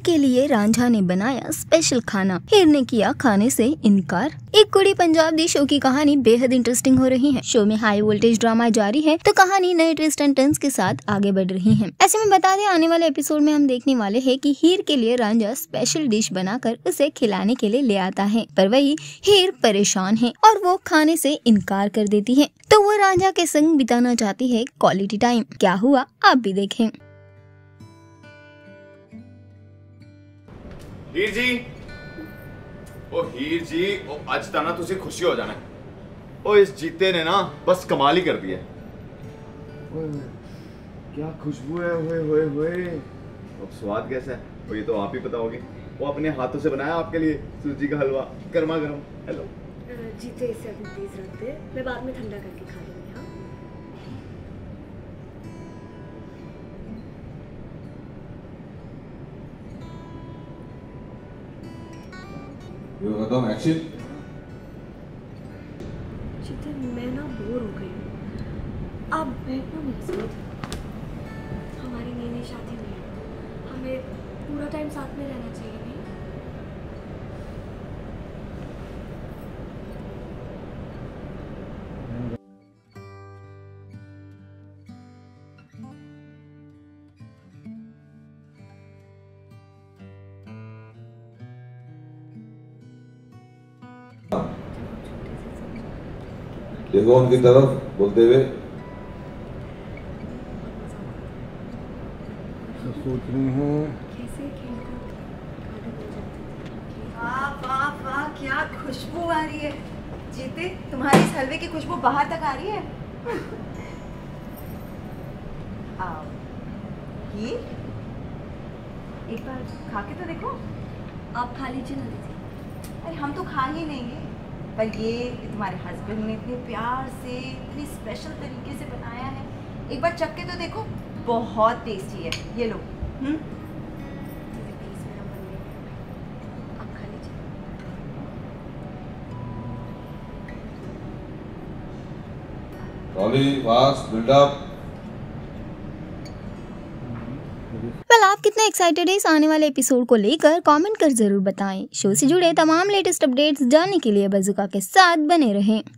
के लिए रांझा ने बनाया स्पेशल खाना, हीर ने किया खाने से इनकार। एक कुड़ी पंजाब दी शो की कहानी बेहद इंटरेस्टिंग हो रही है। शो में हाई वोल्टेज ड्रामा जारी है तो कहानी नए ट्विस्ट एंड टर्न्स के साथ आगे बढ़ रही है। ऐसे में बता दें, आने वाले एपिसोड में हम देखने वाले हैं कि हीर के लिए रांझा स्पेशल डिश बनाकर उसे खिलाने के लिए ले आता है, पर वही हीर परेशान है और वो खाने से इनकार कर देती है। तो वो रांझा के संग बिताना चाहती है क्वालिटी टाइम। क्या हुआ आप भी देखें। हीर जी, ओ हीर जी, ओ आज ता ना तुसी खुशी हो जाना। ओ इस जीते ने ना बस कमाल ही कर दिया। क्या खुशबू है, होए होए होए। अब स्वाद कैसा है वो ये तो आप ही बताओगे। वो अपने हाथों से बनाया आपके लिए सूजी का हलवा, गर्मा गर्म। हेलो जीते, इसे अभी प्लीज रख दे, मैं बाद में ठंडा करके खा लूंगी। एक्शन। जीते, मैं ना बोर हो गई हूँ, आप बैठो मेरे साथ। हमारी नई नई शादी हुई है, हमें पूरा टाइम साथ में रहना चाहिए। नहीं देखो उनकी तरफ बोलते हुए। सोच रही हूँ वाह वाह वाह, क्या खुशबू आ रही है। जीते, तुम्हारी इस हलवे की खुशबू बाहर तक आ रही है। आओ, ये एक बार खा के तो देखो। आप खा लीजिए ना दीदी। अरे हम तो खा ही लेंगे, पर ये तुम्हारे हस्बैंड ने इतने प्यार से, इतनी स्पेशल तरीके से बनाया है। एक बार चख के तो देखो, बहुत टेस्टी है। ये लो। आप खा लीजिए। रॉली फास्ट बिल्डअप। आप कितना एक्साइटेड है इस आने वाले एपिसोड को लेकर, कमेंट कर जरूर बताएं। शो से जुड़े तमाम लेटेस्ट अपडेट्स जानने के लिए बज़ुका के साथ बने रहें।